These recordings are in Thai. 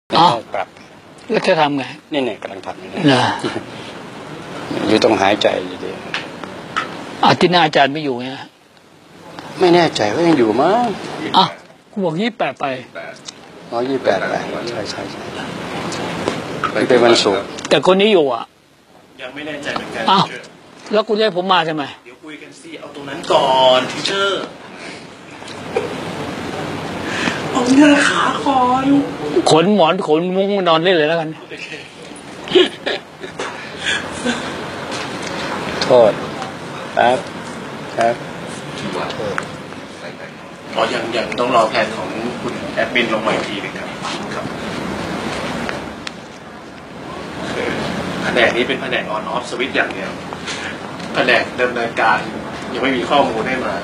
ต้องปรับแล้วจะทำไงนี่กำลังทำอยู่นะอยู่ต้องหายใจดีอาทิตย์หน้าอาจารย์ไม่อยู่ไงไม่แน่ใจว่ายังอยู่มั้งกูบอก28ไป 28ไปใช่เป็นวันศุกร์แต่คนนี้อยู่ยังไม่แน่ใจเหมือนกันแล้วคุณให้ผมมาใช่ไหมเดี๋ยวคุยกันสิเอาตรงนั้นก่อนทีเชอร์เอาหน้าขาก่อนขนหมอนขนมุ้งนอนเล่นเลยแล้วกันโทษครับยังต้องรอแผนของคุณแอดมินลงมาอีกทีนึงครับแผนกนี้เป็นแผนกออนออฟสวิตช์อย่างเดียวแผนกดำเนินการยังไม่มีข้อมูลให้มา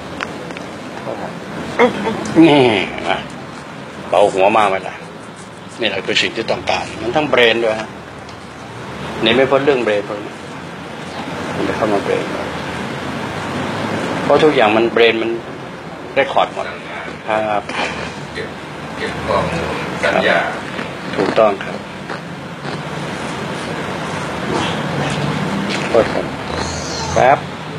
นี่เบาหัวมาไหมล่ะนี่แหละคือสิ่งที่ต้องการมันทั้งเบรนด้วยฮะนี่ไม่พ้นเรื่องเบรนเลยมันจะเข้ามาเบรนเพราะทุกอย่างมันเบรนมันเรคคอร์ดหมดครับเก็บข้อมูลสัญญาถูกต้องครับโทษครับแป๊บ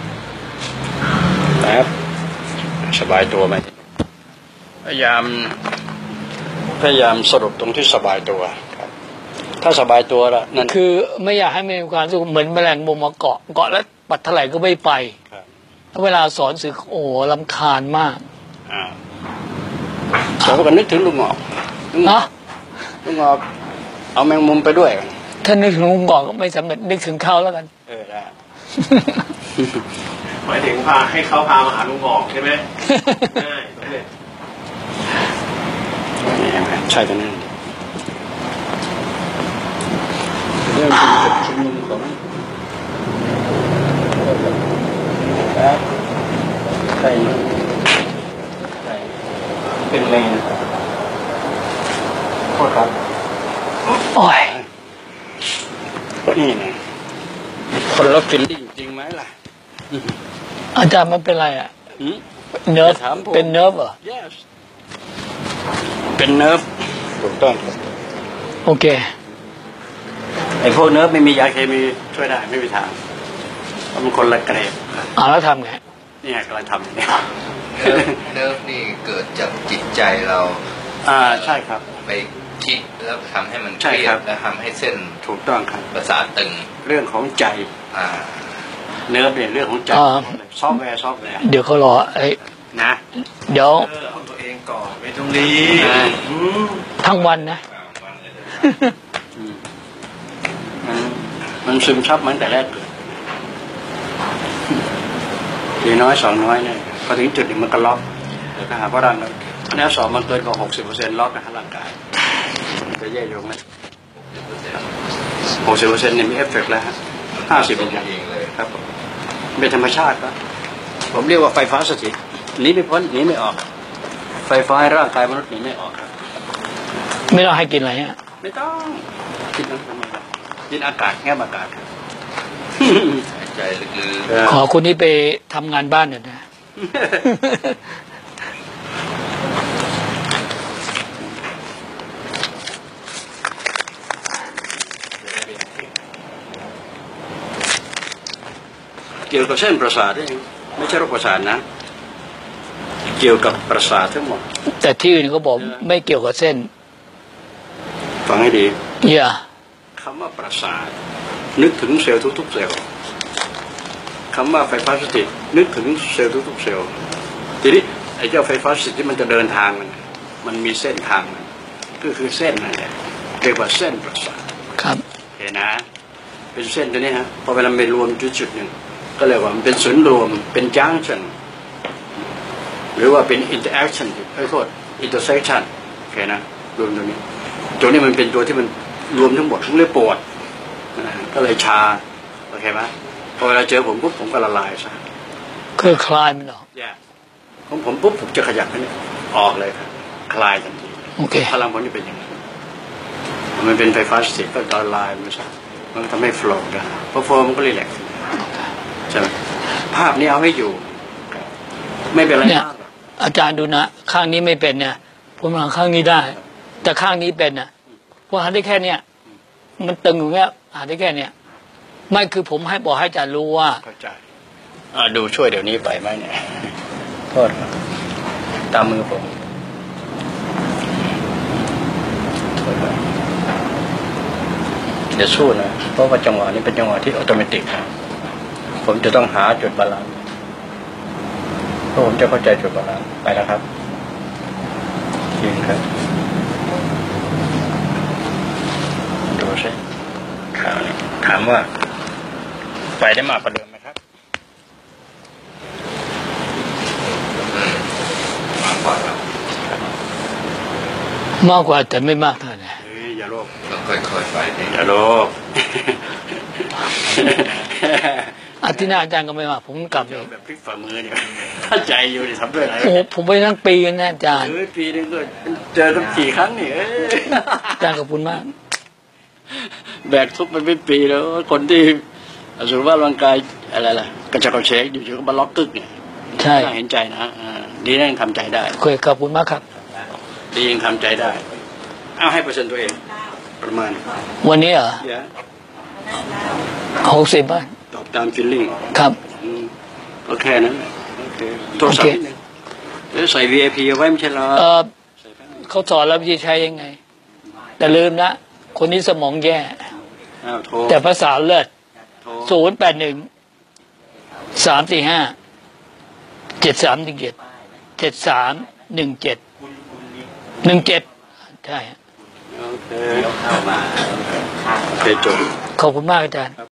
สบายตัวไหมพยายามสรุปตรงที่สบายตัวครับถ้าสบายตัวแล้วนั่นคือไม่อยากให้มีความรู้สึกเหมือนแมลงมุมมาเกาะแล้วปัดเท่าไหร่ก็ไม่ไปเวลาสอนสื่อโอ้รำคาญมากเราก็นึกถึงลุงงอกเอาแมงมุมไปด้วยถ้านึกถึงลุงงอกก็ไม่สำเร็จนึกถึงเขาแล้วกันได้หมายถึงให้เขาพามาหาลุงงอกใช่ไหมใช่สำเร็จใช่กันนั่นเรื่องจุดชุมนุมของใช่เป็นเลนโทษครับโอ้ยนี่นะคนเราฟิลลิ่งจริงไหมล่ะอาจารย์มันเป็นอะไรเนิร์ฟเป็นเนิร์ฟเหรอ yes เป็นเนิร์ฟถูกต้องโอเคไอ้พวกเนิร์ฟไม่มียาเคมีช่วยได้ไม่มีทางเพราะมันคนละเกรดแล้วทำไงนี่กำลังทำเนี่ยเนิร์ฟนี่เกิดจากจิตใจเราใช่ครับไปคิดแล้วทำให้มันเครียดแล้วทำให้เส้นถูกต้องครับประสาทตึงเรื่องของใจเนิร์ฟเนี่ยเรื่องของใจซอฟต์แวร์เดี๋ยวเขารอนะเดี๋ยวเอาตัวเองก่อนไม่ต้องรีทั้งวันนะมันซึมซับมันแต่แรกเกิดทีน้อยสองน้อยเนี่ยพอถึงจุดหนึ่งมันก็ล็อกแต่ถ้าหากว่าร่างกายคะแนนสอบมันเกินกว่า 60% ล็อกนะร่างกายจะแย่โยงไหม 60% เนี่ยมีเอฟเฟกต์แล้วฮะ 50%อย่างเลยครับเป็นธรรมชาติครับผมเรียกว่าไฟฟ้าสถิตหนีไม่พ้นหนีไม่ออกไฟฟ้าให้ร่างกายมนุษย์หนีไม่ออกครับไม่ต้องให้กินอะไรฮะไม่ต้องกินน้ำทำไมกินอากาศแง่อากาศหายใจลึกๆขอคุณนี่ไปทำงานบ้านหน่อยนะเกี่ยวกับเส้นประสาทนี่ไม่ใช่โรคประสาทนะเกี่ยวกับประสาททั้งหมดแต่ที่อื่นเขาบอกไม่เกี่ยวกับเส้นฟังให้ดีคำว่าประสาทนึกถึงเซลล์ทุกๆเซลล์คำว่าไฟฟ้าสถิตนึกถึงเซลล์ทุกๆเซลล์ทีนี้ไอ้เจ้าไฟฟ้าสถิตที่มันจะเดินทางมันมีเส้นทางมันก็คือเส้นนั่นแหละเรียกว่าเส้นประสาทครับเห็นนะเป็นเส้นตัวนี้ฮะพอเวลาไปรวมจุดหนึ่งก็เรียกว่ามันเป็นศูนย์รวมเป็นjunctionหรือว่าเป็น interaction โทษ intersection โอเคนะรวมตัวนี้มันเป็นตัวที่มันรวมทั้งหมดทั้งเลยปวดก็เลยชาโอเคไหมพอเวลาเจอผมปุ๊บผมก็ละลายซะคือคลายมันออกของผมปุ๊บผมจะขยับนี่ออกเลยครับคลายทันทีพลังมันจะเป็นอย่างนั้นมันเป็นไฟฟ้าสถิตก็ละลายมันซะมันทำให้โฟล์ได้พอโฟล์มันก็รีแลกซ์ใช่ไหมภาพนี้เอาให้อยู่ไม่เป็นไรเนี่ยอาจารย์ดูนะข้างนี้ไม่เป็นเนี่ยผมหลังข้างนี้ได้แต่ข้างนี้เป็นนะผมหาได้แค่เนี้ยมันตึงอยู่เงี้ยหาได้แค่เนี้ยไม่คือผมให้บอกให้อาจารย์รู้ว่าเข้าใจดูช่วยเดี๋ยวนี้ไปไหมเนี่ยโทษตามมือผมเดี๋ยวสู้นะเพราะว่าจังหวะนี้เป็นจังหวะที่อัตโนมัติครับผมจะต้องหาจุดบาลานซ์เพราะผมจะเข้าใจจุดบาลานซ์ไปแล้วครับยิงครับดูสิถามว่าไปได้มากกว่าเดิมไหมครับมากกว่าครับมากกว่าแต่ไม่มากเท่าไหร่อย่าโลภต้องค่อยๆไปอย่าโลภอาทิตย์หน้าอาจารย์ก็ไม่ว่าผมกลับเลยแบบพลิกฝ่ามือเนี่ยถ้าใจอยู่นี่ทำด้วยอะไรโอ้ผมไปทั้งปีนะอาจารย์ปีนึงก็เจอกันกี่ครั้งนี่อาจารย์ขอบคุณมากแบกทุกมันเป็นปีแล้วคนที่สุขภาพร่างกายอะไรล่ะกระฉับกระเฉงอยู่ๆก็มาล็อกกึกเนี่ยใช่เห็นใจนะดีนั่งทำใจได้ขอบคุณมากครับดียังทำใจได้เอาให้เปอร์เซ็นต์ตัวเองประมาณวันนี้เหรอ60 บ้างตอบตามฟีลลิ่งครับก็แค่นั้นโอเคโทรศัพท์นิดนึงแล้วใส่ VIP เอาไว้ไม่ใช่หรอเขาสอนแล้ววิธีใช้ยังไงแต่ลืมนะคนนี้สมองแย่แต่ภาษาเลิศ081-345-7317ใช่โอเคเข้ามาจบขอบคุณมากอาจารย์